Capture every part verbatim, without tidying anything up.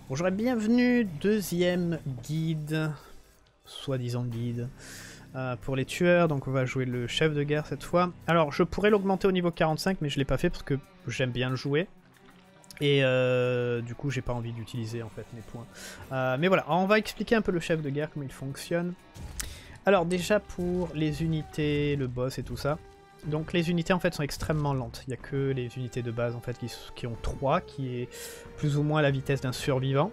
Bonjour et bienvenue, deuxième guide, soi-disant guide, euh, pour les tueurs. Donc on va jouer le chef de guerre cette fois. Alors je pourrais l'augmenter au niveau quarante-cinq, mais je l'ai pas fait parce que j'aime bien le jouer. Et euh, du coup j'ai pas envie d'utiliser en fait mes points. Euh, mais voilà, alors, on va expliquer un peu le chef de guerre, comment il fonctionne. Alors déjà pour les unités, le boss et tout ça. Donc les unités en fait sont extrêmement lentes. Il n'y a que les unités de base en fait qui, qui ont trois, qui est plus ou moins la vitesse d'un survivant.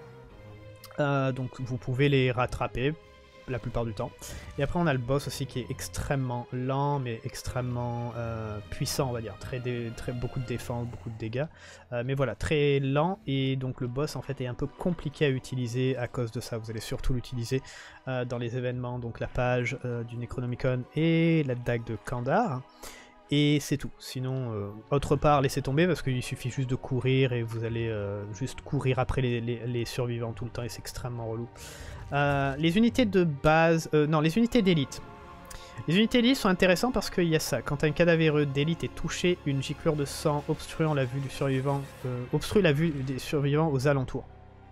Euh, donc vous pouvez les rattraper la plupart du temps. Et après on a le boss aussi qui est extrêmement lent mais extrêmement euh, puissant, on va dire. Très, dé très beaucoup de défense, beaucoup de dégâts. Euh, mais voilà, très lent, et donc le boss en fait est un peu compliqué à utiliser à cause de ça. Vous allez surtout l'utiliser euh, dans les événements, donc la page euh, du Necronomicon et la dague de Kandar. Et c'est tout. Sinon, euh, autre part, laissez tomber parce qu'il suffit juste de courir et vous allez euh, juste courir après les, les, les survivants tout le temps et c'est extrêmement relou. Euh, les unités de base... Euh, non, les unités d'élite. Les unités d'élite sont intéressantes parce qu'il y a ça. Quand un cadavéreux d'élite est touché, une giclure de sang obstruant la vue du survivant, euh, obstrue la vue des survivants aux alentours.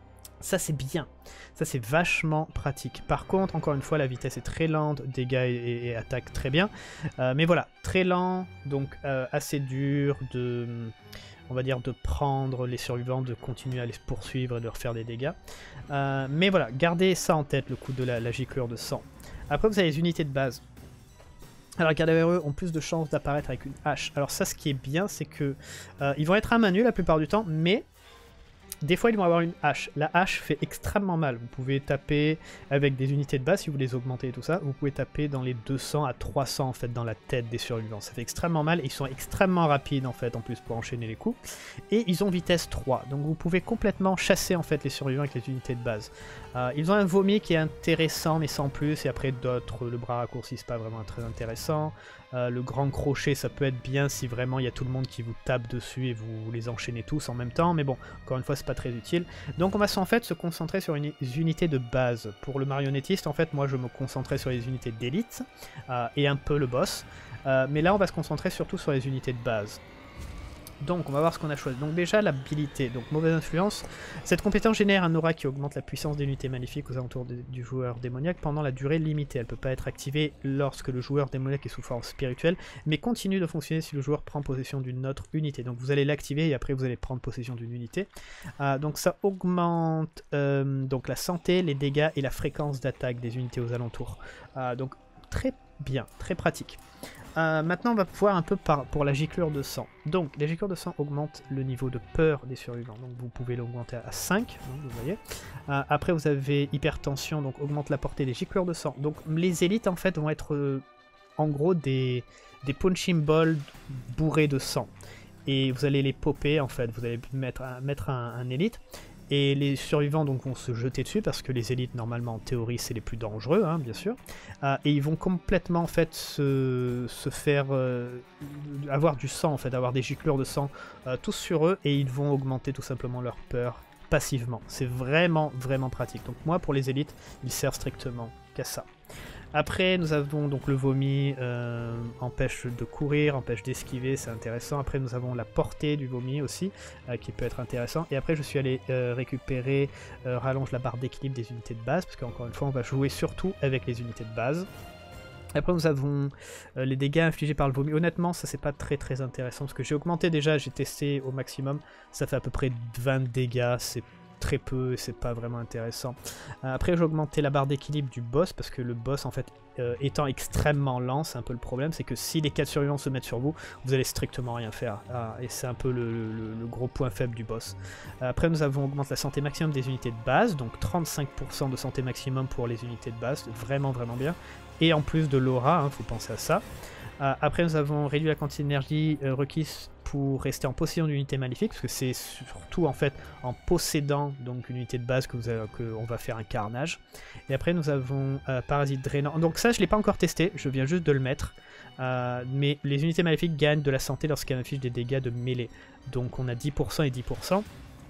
Ça c'est bien, ça c'est vachement pratique. Par contre, encore une fois, la vitesse est très lente, dégâts et, et, et attaque très bien. Euh, mais voilà, très lent, donc euh, assez dur de, on va dire, de prendre les survivants, de continuer à les poursuivre et de leur faire des dégâts. Euh, mais voilà, gardez ça en tête, le coup de la, la giclure de sang. Après, vous avez les unités de base. Alors les cadavéreux ont plus de chances d'apparaître avec une hache. Alors ça, ce qui est bien, c'est que euh, ils vont être à main nue la plupart du temps, mais des fois, ils vont avoir une hache. La hache fait extrêmement mal. Vous pouvez taper avec des unités de base, si vous les augmentez et tout ça, vous pouvez taper dans les deux cents à trois cents en fait dans la tête des survivants. Ça fait extrêmement mal et ils sont extrêmement rapides en fait en plus pour enchaîner les coups. Et ils ont vitesse trois, donc vous pouvez complètement chasser en fait les survivants avec les unités de base. Euh, ils ont un vomi qui est intéressant mais sans plus, et après d'autres, le bras raccourci c'est pas vraiment très intéressant. Euh, le grand crochet ça peut être bien si vraiment il y a tout le monde qui vous tape dessus et vous les enchaînez tous en même temps, mais bon, encore une fois c'est pas très utile. Donc on va en fait se concentrer sur une unité de base. Pour le marionnettiste, en fait moi je me concentrais sur les unités d'élite euh, et un peu le boss, euh, mais là on va se concentrer surtout sur les unités de base. Donc on va voir ce qu'on a choisi. Donc déjà l'habilité, donc mauvaise influence. Cette compétence génère un aura qui augmente la puissance des unités maléfiques aux alentours de, du joueur démoniaque pendant la durée limitée. Elle ne peut pas être activée lorsque le joueur démoniaque est sous forme spirituelle, mais continue de fonctionner si le joueur prend possession d'une autre unité. Donc vous allez l'activer et après vous allez prendre possession d'une unité. Euh, donc ça augmente euh, donc la santé, les dégâts et la fréquence d'attaque des unités aux alentours. Euh, donc très bien, très pratique. Euh, maintenant on va voir un peu par, pour la giclure de sang. Donc la giclure de sang augmente le niveau de peur des survivants, donc vous pouvez l'augmenter à cinq, hein, vous voyez. Euh, après vous avez hypertension, donc augmente la portée des giclures de sang. Donc les élites en fait vont être euh, en gros des, des punching balls bourrés de sang. Et vous allez les popper en fait, vous allez mettre, mettre un, un élite. Et les survivants donc vont se jeter dessus parce que les élites normalement en théorie c'est les plus dangereux, hein, bien sûr. Euh, et ils vont complètement en fait se, se faire euh, avoir du sang en fait, avoir des giclures de sang euh, tous sur eux, et ils vont augmenter tout simplement leur peur passivement. C'est vraiment vraiment pratique. Donc moi pour les élites il sert strictement qu'à ça. Après, nous avons donc le vomi, euh, empêche de courir, empêche d'esquiver, c'est intéressant. Après, nous avons la portée du vomi aussi, euh, qui peut être intéressant. Et après, je suis allé euh, récupérer, euh, rallonge la barre d'équilibre des unités de base, parce qu'encore une fois, on va jouer surtout avec les unités de base. Après, nous avons euh, les dégâts infligés par le vomi. Honnêtement, ça c'est pas très très intéressant, parce que j'ai augmenté déjà, j'ai testé au maximum. Ça fait à peu près vingt dégâts, c'est très peu, c'est pas vraiment intéressant. Euh, après j'ai augmenté la barre d'équilibre du boss, parce que le boss en fait euh, étant extrêmement lent, c'est un peu le problème, c'est que si les quatre survivants se mettent sur vous, vous allez strictement rien faire, ah, et c'est un peu le, le, le gros point faible du boss. Euh, après nous avons augmenté la santé maximum des unités de base, donc trente-cinq pour cent de santé maximum pour les unités de base, vraiment vraiment bien, et en plus de l'aura, hein, faut penser à ça. Euh, après nous avons réduit la quantité d'énergie euh, requise pour rester en possession d'une unité maléfique, parce que c'est surtout en fait en possédant donc une unité de base que vous avez, que on va faire un carnage. Et après nous avons euh, parasite drainant. Donc ça je l'ai pas encore testé, je viens juste de le mettre. Euh, mais les unités maléfiques gagnent de la santé lorsqu'elles infligent des dégâts de mêlée. Donc on a dix pour cent et dix pour cent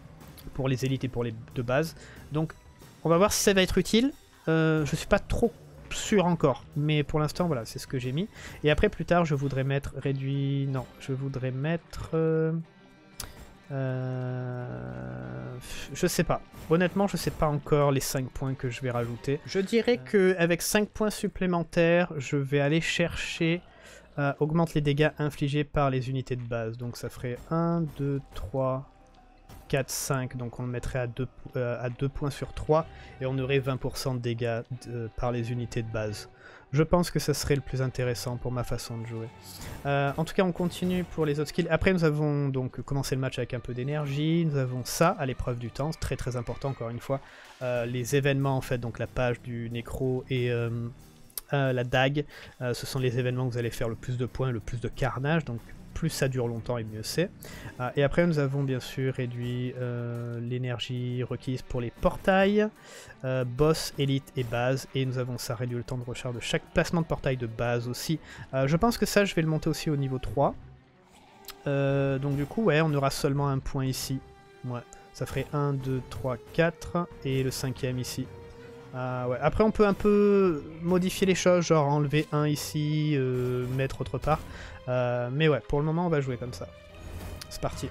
pour les élites et pour les de base. Donc on va voir si ça va être utile. Euh, je suis pas trop sûr encore, mais pour l'instant voilà, c'est ce que j'ai mis. Et après plus tard je voudrais mettre réduit, non, je voudrais mettre euh, euh, je sais pas. Honnêtement, je sais pas encore les cinq points que je vais rajouter. Je dirais que avec cinq points supplémentaires, je vais aller chercher... Euh, augmente les dégâts infligés par les unités de base. Donc ça ferait un, deux, trois, quatre, cinq. Donc on le mettrait à deux, euh, à deux points sur trois. Et on aurait vingt pour cent de dégâts de, par les unités de base. Je pense que ça serait le plus intéressant pour ma façon de jouer. Euh, en tout cas, on continue pour les autres skills. Après, nous avons donc commencé le match avec un peu d'énergie. Nous avons ça à l'épreuve du temps. C'est très très important, encore une fois. Euh, les événements, en fait, donc la page du nécro et... Euh, Euh, la dague, euh, ce sont les événements où vous allez faire le plus de points, le plus de carnage, donc plus ça dure longtemps et mieux c'est. Euh, et après nous avons bien sûr réduit euh, l'énergie requise pour les portails, euh, boss, élite et base, et nous avons ça réduit le temps de recharge de chaque placement de portail de base aussi. Euh, je pense que ça je vais le monter aussi au niveau trois. Euh, donc du coup ouais, on aura seulement un point ici. Ouais, ça ferait un, deux, trois, quatre, et le cinquième ici. Euh, ouais. Après on peut un peu modifier les choses, genre enlever un ici, euh, mettre autre part. Euh, mais ouais, pour le moment on va jouer comme ça. C'est parti.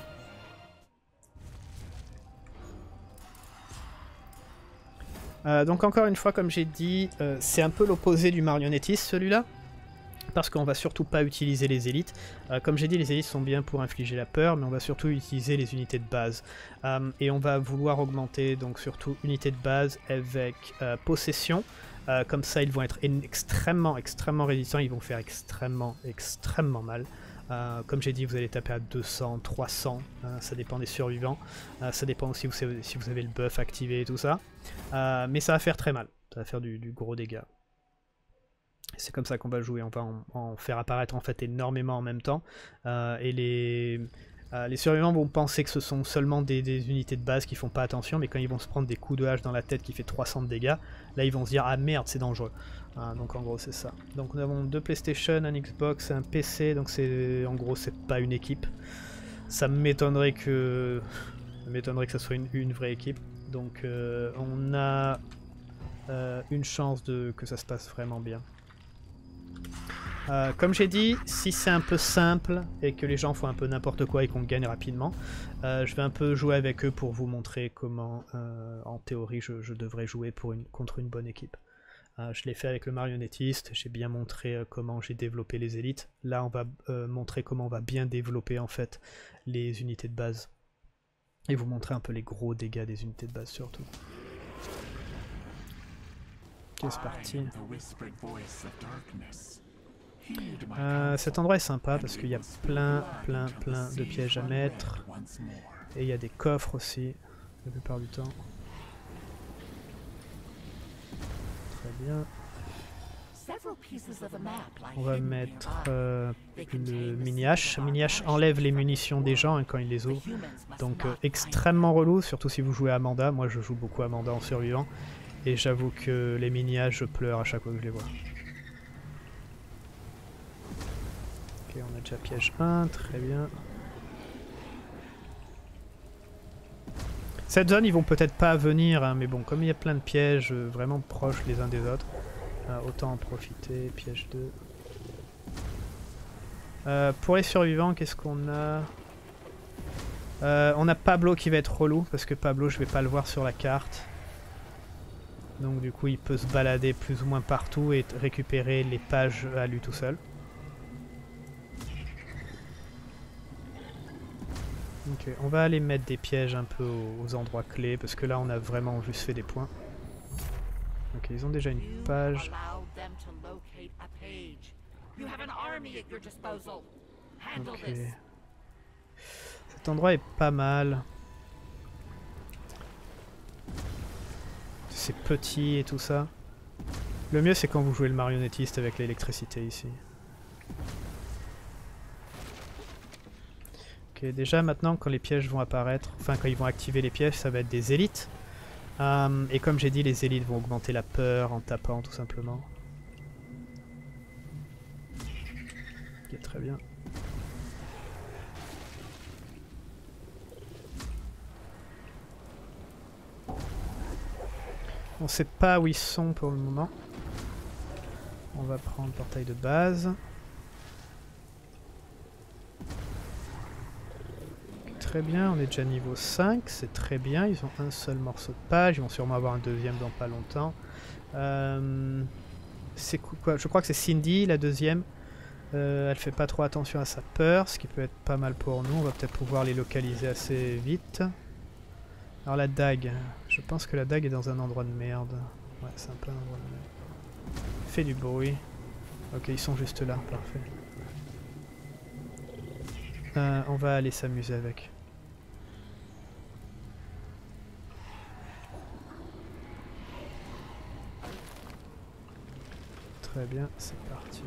Euh, donc encore une fois, comme j'ai dit, euh, c'est un peu l'opposé du marionnettiste celui-là. Parce qu'on va surtout pas utiliser les élites. Euh, comme j'ai dit, les élites sont bien pour infliger la peur, mais on va surtout utiliser les unités de base. Euh, et on va vouloir augmenter donc surtout unité de base avec euh, possession. Euh, comme ça, ils vont être extrêmement, extrêmement résistants. Ils vont faire extrêmement, extrêmement mal. Euh, comme j'ai dit, vous allez taper à deux cents, trois cents. Euh, ça dépend des survivants. Euh, ça dépend aussi si vous avez le buff activé et tout ça. Euh, mais ça va faire très mal. Ça va faire du, du gros dégât. C'est comme ça qu'on va jouer, on va en, en faire apparaître en fait énormément en même temps. Euh, et les, euh, les survivants vont penser que ce sont seulement des, des unités de base qui font pas attention, mais quand ils vont se prendre des coups de hache dans la tête qui fait trois cents de dégâts, là ils vont se dire ah merde c'est dangereux. Euh, donc en gros c'est ça. Donc nous avons deux PlayStation, un Xbox, un P C, donc c'est en gros c'est pas une équipe. Ça m'étonnerait que ça m'étonnerait que ça soit une, une vraie équipe. Donc euh, on a euh, une chance de que ça se passe vraiment bien. Euh, comme j'ai dit, si c'est un peu simple et que les gens font un peu n'importe quoi et qu'on gagne rapidement, euh, je vais un peu jouer avec eux pour vous montrer comment, euh, en théorie, je, je devrais jouer pour une, contre une bonne équipe. Euh, je l'ai fait avec le marionnettiste, j'ai bien montré euh, comment j'ai développé les élites. Là, on va euh, montrer comment on va bien développer en fait les unités de base. Et vous montrer un peu les gros dégâts des unités de base surtout. Ok, c'est parti. Euh, cet endroit est sympa parce qu'il y a plein, plein, plein de pièges à mettre. Et il y a des coffres aussi, la plupart du temps. Très bien. On va mettre euh, le mini-hache. Mini-hache enlève les munitions des gens hein, quand ils les ouvrent. Donc euh, extrêmement relou, surtout si vous jouez Amanda. Moi je joue beaucoup Amanda en survivant. Et j'avoue que les mini-haches, je pleure à chaque fois que je les vois. Ok, on a déjà piège un, très bien. Cette zone, ils vont peut-être pas venir, hein, mais bon, comme il y a plein de pièges euh, vraiment proches les uns des autres, euh, autant en profiter. Piège deux. Euh, pour les survivants, qu'est-ce qu'on a euh, On a Pablo qui va être relou, parce que Pablo, je vais pas le voir sur la carte. Donc du coup il peut se balader plus ou moins partout et récupérer les pages à lui tout seul. Ok, on va aller mettre des pièges un peu aux, aux endroits clés parce que là on a vraiment juste fait des points. Ok, ils ont déjà une page. Ok. Cet endroit est pas mal. C'est petit et tout ça. Le mieux c'est quand vous jouez le marionnettiste avec l'électricité ici. Ok, déjà maintenant quand les pièges vont apparaître, enfin quand ils vont activer les pièges, ça va être des élites. Um, et comme j'ai dit, les élites vont augmenter la peur en tapant tout simplement. Ok, très bien. On sait pas où ils sont pour le moment. On va prendre le portail de base. très bien, on est déjà niveau cinq, c'est très bien. Ils ont un seul morceau de page, ils vont sûrement avoir un deuxième dans pas longtemps. Euh, c'est quoi? Je crois que c'est Cindy, la deuxième. Euh, elle fait pas trop attention à sa peur, ce qui peut être pas mal pour nous. On va peut-être pouvoir les localiser assez vite. Alors la dague, je pense que la dague est dans un endroit de merde. Ouais, c'est un peu un endroit de merde. Fait du bruit. Ok, ils sont juste là, parfait. Euh, on va aller s'amuser avec. Très bien, c'est parti.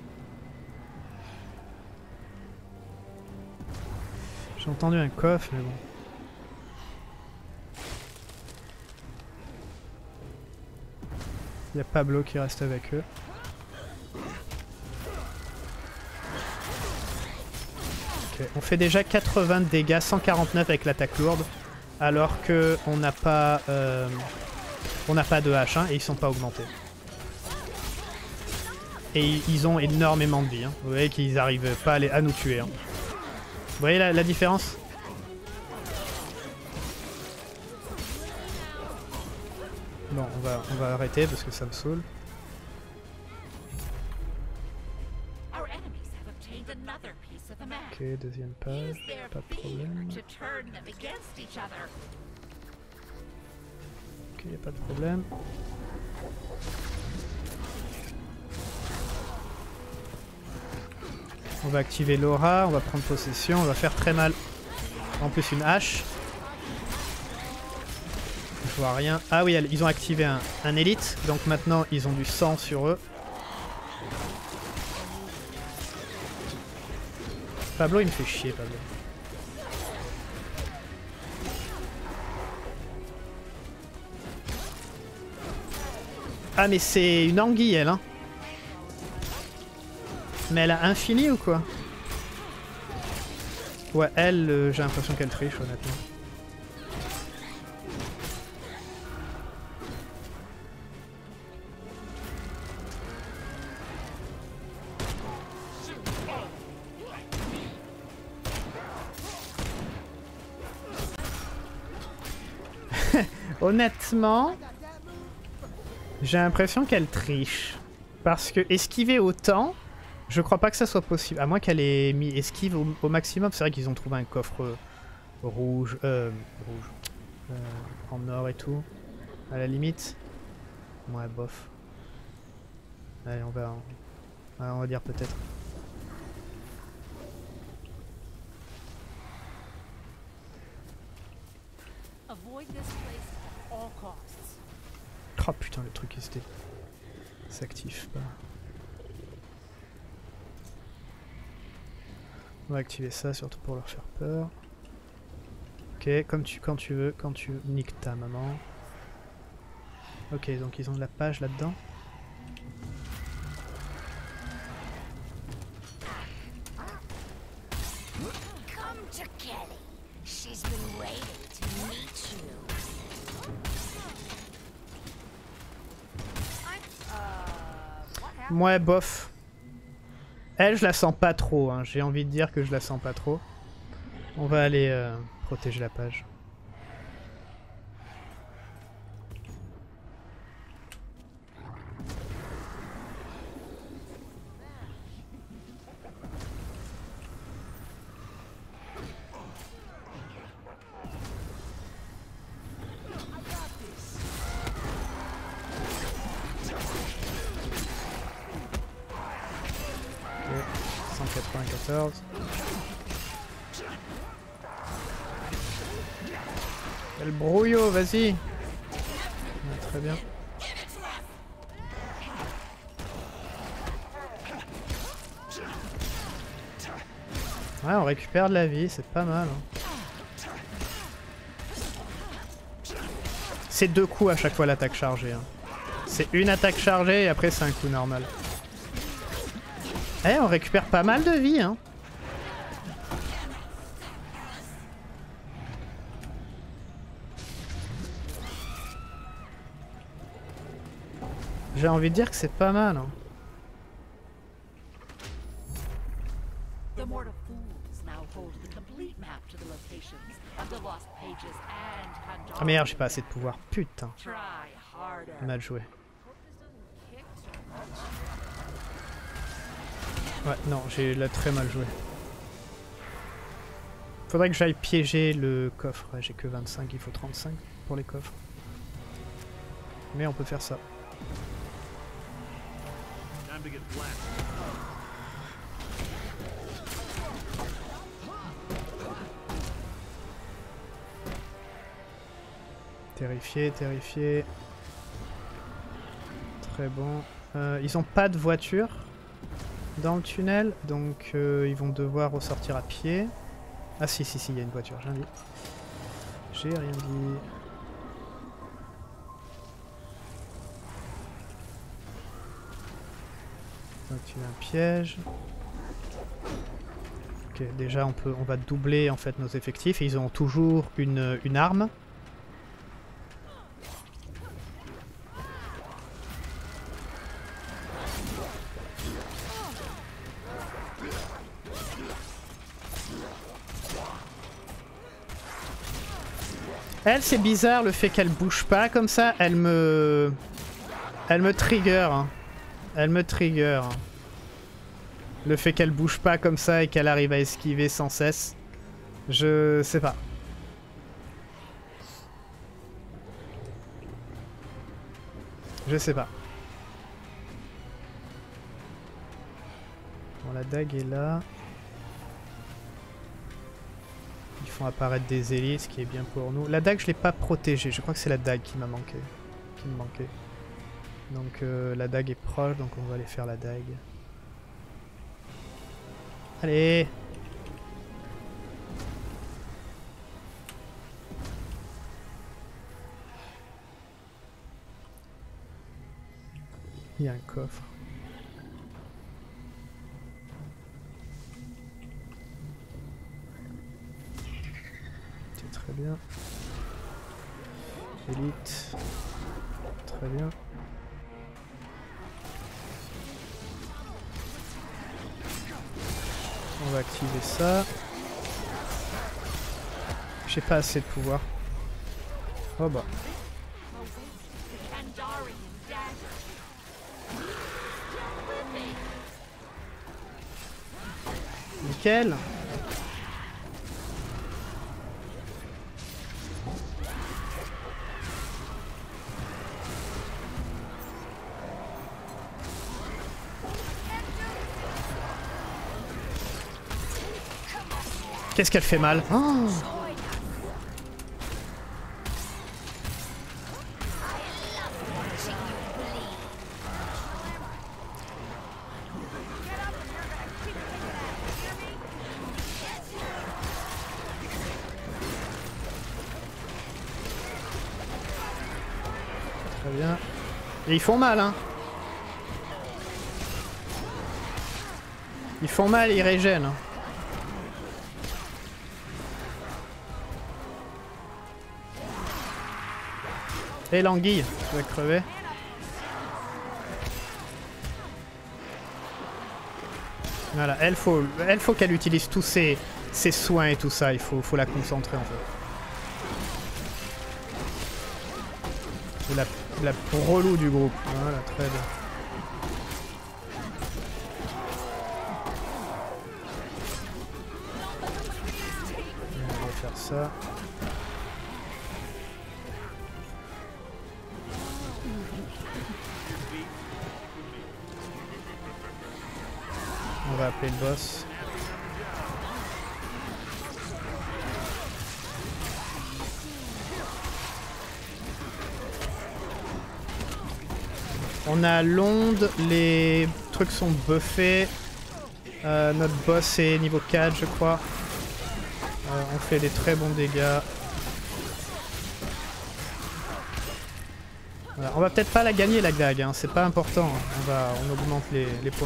J'ai entendu un coffre, mais bon. Il y a Pablo qui reste avec eux. Okay. On fait déjà quatre-vingts de dégâts, cent quarante-neuf avec l'attaque lourde, alors que on n'a pas, euh, on n'a pas de hache hein, et ils sont pas augmentés. Et ils ont énormément de vie. Hein. Vous voyez qu'ils arrivent pas à, les, à nous tuer. Hein. Vous voyez la, la différence? Bon, on va, on va arrêter parce que ça me saoule. Ok, deuxième page, pas de problème. Ok, y a pas de problème. On va activer l'aura, on va prendre possession, on va faire très mal. En plus une hache. Je vois rien. Ah oui, ils ont activé un, un élite, donc maintenant ils ont du sang sur eux. Pablo il me fait chier, Pablo. Ah mais c'est une anguille elle hein. Mais elle a infini ou quoi? Ouais elle, euh, j'ai l'impression qu'elle triche honnêtement. Honnêtement, j'ai l'impression qu'elle triche. Parce que esquiver autant, je crois pas que ça soit possible. À moins qu'elle ait mis esquive au, au maximum. C'est vrai qu'ils ont trouvé un coffre euh, rouge, euh, rouge, euh, en or et tout. À la limite. Ouais, bof. Allez, on va, ouais, on va dire peut-être. Oh putain, le truc il s'active pas. On va activer ça surtout pour leur faire peur. Ok, comme tu, quand tu veux, quand tu veux. Nique ta maman. Ok, donc ils ont de la page là-dedans. Ouais, bof. Elle, je la sens pas trop. Hein. J'ai envie de dire que je la sens pas trop. On va aller euh, protéger la page. cent quatre-vingt-quatorze. Le brouillot, vas-y. Ouais, très bien. Ouais, on récupère de la vie, c'est pas mal. Hein. C'est deux coups à chaque fois l'attaque chargée. Hein. C'est une attaque chargée et après c'est un coup normal. Eh, on récupère pas mal de vie, hein. J'ai envie de dire que c'est pas mal, hein. The Mortal Fools now hold the complete map to the location Ah merde, j'ai pas assez de pouvoir. Putain. Mal joué. Ouais, non, j'ai là très mal joué. Faudrait que j'aille piéger le coffre. Ouais, j'ai que vingt-cinq, il faut trente-cinq pour les coffres. Mais on peut faire ça. Terrifié, terrifié. Très bon. Euh, ils ont pas de voiture dans le tunnel, donc euh, ils vont devoir ressortir à pied. Ah si, si, si, il y a une voiture, j'ai rien dit. J'ai rien dit. Donc il y a un piège. Ok, déjà on peut, on va doubler en fait nos effectifs et ils ont toujours une, une arme. Elle, c'est bizarre le fait qu'elle bouge pas comme ça, elle me... Elle me trigger. Hein. Elle me trigger. Le fait qu'elle bouge pas comme ça et qu'elle arrive à esquiver sans cesse. Je sais pas. Je sais pas. Bon, la dague est là. Ils font apparaître des élites, ce qui est bien pour nous. La dague, je l'ai pas protégée. Je crois que c'est la dague qui m'a manqué. Qui me manquait. Donc euh, la dague est proche, donc on va aller faire la dague. Allez! Il y a un coffre. C'est très bien. Élite. Très bien. On va activer ça. J'ai pas assez de pouvoir. Oh bah. Nickel. Qu'est-ce qu'elle fait mal? Oh. Très bien. Et ils font mal, hein. Ils font mal, ils régènent. Hein. Et l'anguille, tu vas crever. Voilà, elle faut, elle faut qu'elle utilise tous ses, ses soins et tout ça, il faut, faut la concentrer en fait. C'est la, la relou du groupe, voilà, très bien. On va faire ça. On va appeler le boss. On a l'onde, les trucs sont buffés. Euh, notre boss est niveau quatre je crois. Euh, on fait des très bons dégâts. Voilà. On va peut-être pas la gagner la dague, hein. C'est pas important. On, va, on augmente les, les points.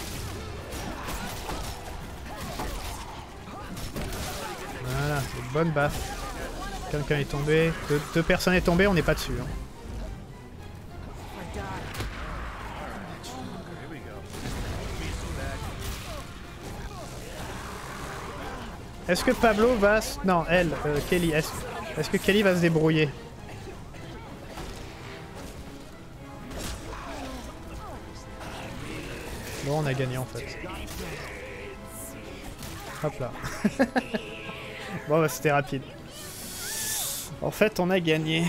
Voilà, une bonne baffe. Quelqu'un est tombé. Deux, deux personnes est tombées, on n'est pas dessus. Hein. Est-ce que Pablo va... Non, elle, euh, Kelly. Est-ce est-ce que Kelly va se débrouiller? Bon, on a gagné en fait. Hop là. Bon, bah, c'était rapide. En fait, on a gagné.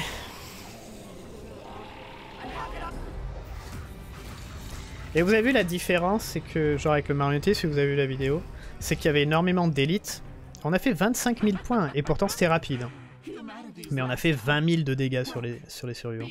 Et vous avez vu la différence, c'est que, genre avec le marionnettier, si vous avez vu la vidéo, c'est qu'il y avait énormément d'élites. On a fait vingt-cinq mille points, et pourtant c'était rapide. Hein. Mais on a fait vingt mille de dégâts sur les, sur les survivants.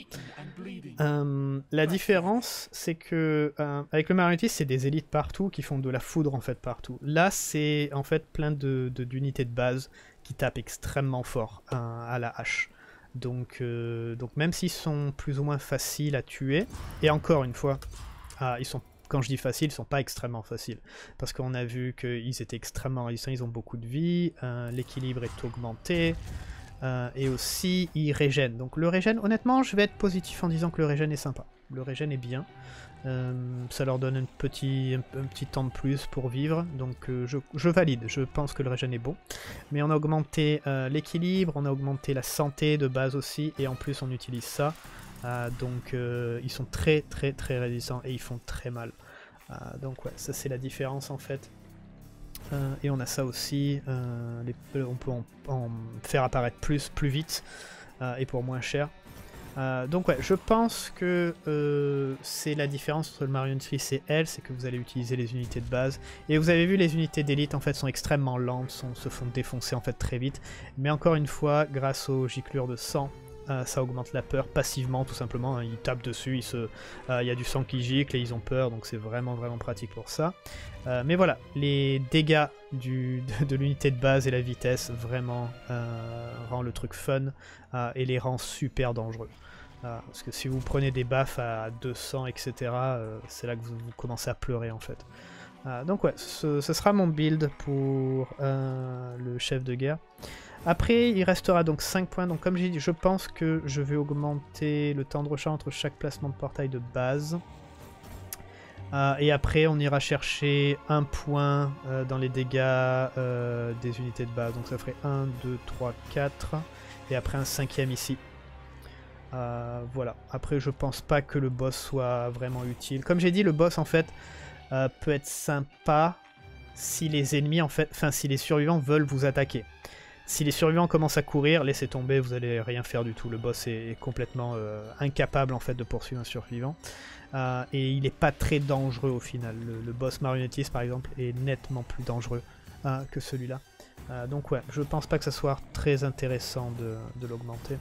Euh, la différence, c'est que euh, avec le marionnettier, c'est des élites partout qui font de la foudre en fait partout. Là, c'est en fait plein de, de, d'unités de base qui tapent extrêmement fort euh, à la hache. Donc, euh, donc même s'ils sont plus ou moins faciles à tuer, et encore une fois, euh, ils sont, quand je dis faciles, ils sont pas extrêmement faciles. Parce qu'on a vu qu'ils étaient extrêmement résistants, ils ont beaucoup de vie, euh, l'équilibre est augmenté. Euh, et aussi, il régène. Donc le régène, honnêtement, je vais être positif en disant que le régène est sympa. Le régène est bien. Euh, ça leur donne un petit, un, un petit temps de plus pour vivre. Donc euh, je, je valide. Je pense que le régène est bon. Mais on a augmenté euh, l'équilibre, on a augmenté la santé de base aussi. Et en plus, on utilise ça. Euh, donc euh, ils sont très très très résistants et ils font très mal. Euh, donc ouais, ça c'est la différence en fait. Euh, et on a ça aussi, euh, les, on peut en, en faire apparaître plus, plus vite euh, et pour moins cher. Euh, donc ouais, je pense que euh, c'est la différence entre le Marionnettry et elle, c'est que vous allez utiliser les unités de base. Et vous avez vu, les unités d'élite en fait sont extrêmement lentes, sont, se font défoncer en fait très vite. Mais encore une fois, grâce aux giclures de sang, Euh, ça augmente la peur passivement tout simplement, hein. Ils tapent dessus, il se, euh, y a du sang qui gicle et ils ont peur, donc c'est vraiment vraiment pratique pour ça. Euh, mais voilà, les dégâts du, de, de l'unité de base et la vitesse vraiment euh, rend le truc fun euh, et les rend super dangereux. Euh, parce que si vous prenez des baffes à deux cents, et cetera, euh, c'est là que vous, vous commencez à pleurer en fait. Euh, donc ouais, ce, ce sera mon build pour euh, le chef de guerre. Après, il restera donc cinq points. Donc comme j'ai dit, je pense que je vais augmenter le temps de recharge entre chaque placement de portail de base. Euh, et après, on ira chercher un point euh, dans les dégâts euh, des unités de base. Donc ça ferait un, deux, trois, quatre. Et après un cinquième ici. Euh, voilà. Après, je pense pas que le boss soit vraiment utile. Comme j'ai dit, le boss, en fait, euh, peut être sympa si les ennemis, en fait, enfin, si les survivants veulent vous attaquer. Si les survivants commencent à courir, laissez tomber, vous allez rien faire du tout. Le boss est, est complètement euh, incapable en fait de poursuivre un survivant. Euh, et il n'est pas très dangereux au final. Le, le boss marionnettiste par exemple est nettement plus dangereux euh, que celui-là. Euh, donc ouais, je pense pas que ça soit très intéressant de, de l'augmenter.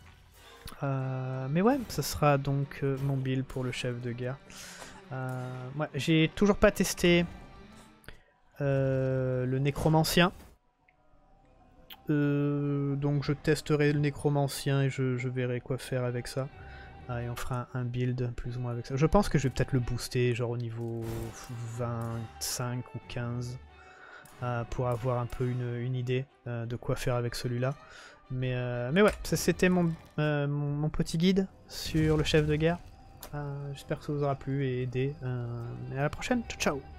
Euh, mais ouais, ça sera donc euh, mon build pour le chef de guerre. Euh, ouais, j'ai toujours pas testé euh, le nécromancien. Euh, donc je testerai le nécromancien et je, je verrai quoi faire avec ça. Ah, et on fera un, un build plus ou moins avec ça. Je pense que je vais peut-être le booster genre au niveau vingt-cinq ou quinze euh, pour avoir un peu une, une idée euh, de quoi faire avec celui-là. Mais, euh, mais ouais, ça c'était mon, euh, mon, mon petit guide sur le chef de guerre. Euh, J'espère que ça vous aura plu et aidé. Euh, et à la prochaine, ciao ciao.